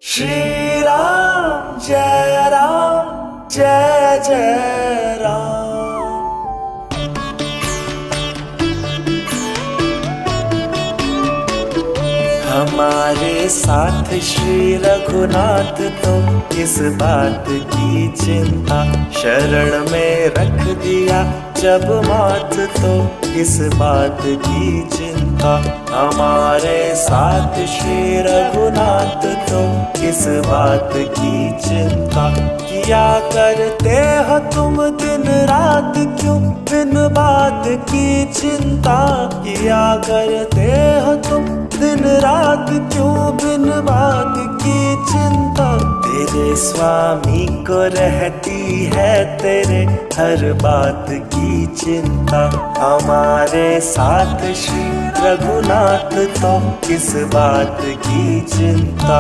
श्री राम जय राम जय जय राम। हमारे साथ श्री रघुनाथ तो किस बात की चिंता, शरण में रख दिया जब माथ तो किस बात की चिंता। हमारे साथ श्री रघुनाथ तो किस बात की चिंता। किया करते हो तुम दिन रात क्यों बिन बात की चिंता। किया करते हो तुम दिन रात क्यों बिन बात की चिंता। तेरे स्वामी को रहती है तेरे हर बात की चिंता। हमारे साथ श्री रघुनाथ तो किस बात की चिंता।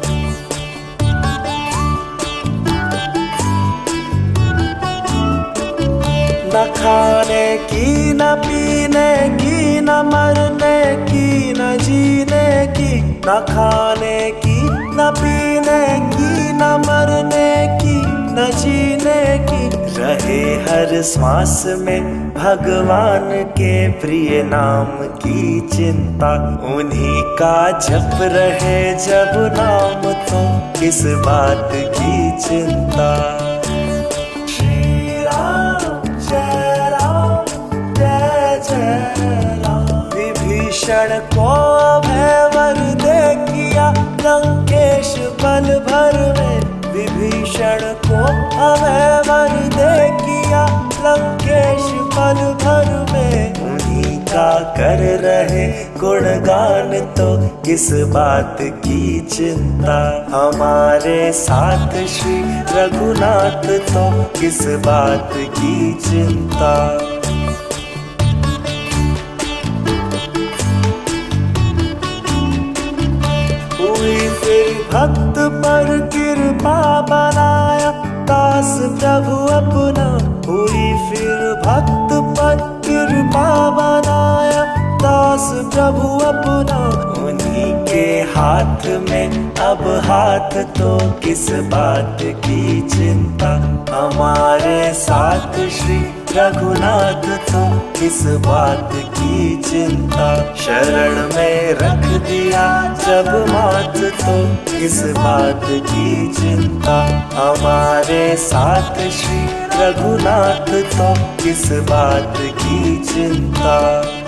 न खाने की न पीने की न मरने की न जीने की। न खाने की न पीने की न मरने की न जीने की। रहे हर सांस में भगवान के प्रिय नाम की चिंता। उन्हीं का जप रहे जब नाम तो किस बात की चिंता। विभीषण को अभय वर दे किया लंकेश पल भर में। विभीषण को अभय वर दे किया लंकेश पल भर में। उन्हीं का कर रहे गुणगान तो किस बात की चिंता। हमारे साथ श्री रघुनाथ तो किस बात की चिंता। फिर भक्त पर कृपा बनाया दास प्रभु अपना। हुई फिर भक्त पर कृपा बनाया दास प्रभु अपना। उन्हीं के हाथ में अब हाथ तो किस बात की चिंता। हमारे साथ श्री रघुनाथ तो किस बात की चिंता। शरण में रख दिया जब माथ तो किस बात की चिंता। हमारे साथ श्री रघुनाथ तो किस बात की चिंता।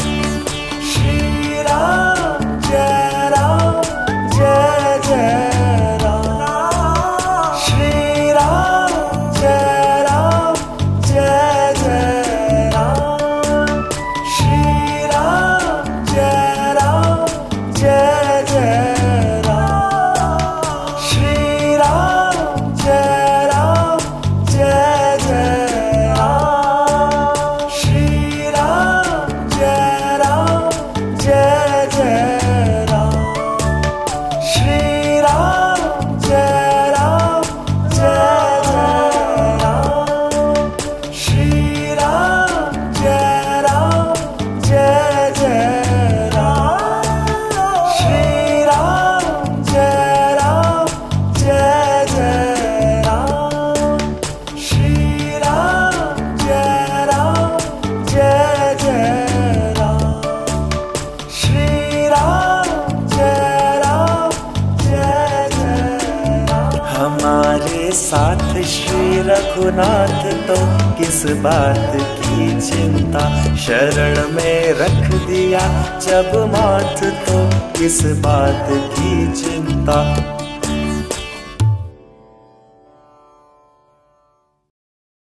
श्री राम जय राम जय जय राम। श्री राम जय राम जय जय राम। श्री राम जय राम जय जय राम। श्री राम जय राम जय जय राम। श्री राम जय राम जय जय राम। श्री राम जय राम जय जय राम। श्री राम जय राम जय जय राम। श्री राम जय राम जय जय राम। श्री राम जय राम जय जय राम। श्री राम जय राम जय जय राम। हमारे साथ श्री रघुनाथ तो किस बात की चिंता। शरण में रख दिया जब माथ तो किस बात की चिंता।